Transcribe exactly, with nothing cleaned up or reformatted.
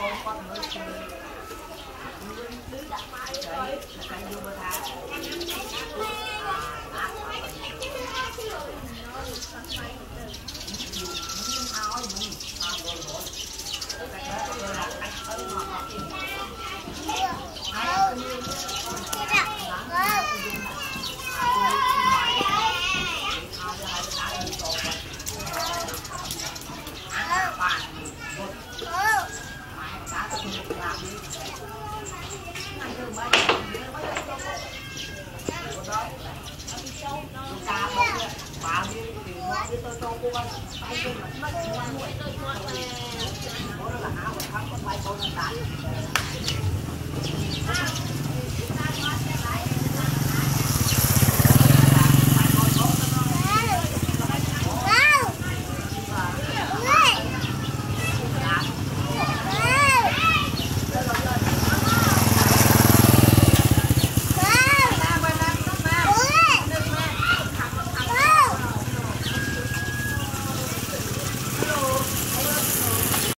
Hãy subscribe cho kênh Ghiền Mì Gõ để không bỏ lỡ những video hấp dẫn.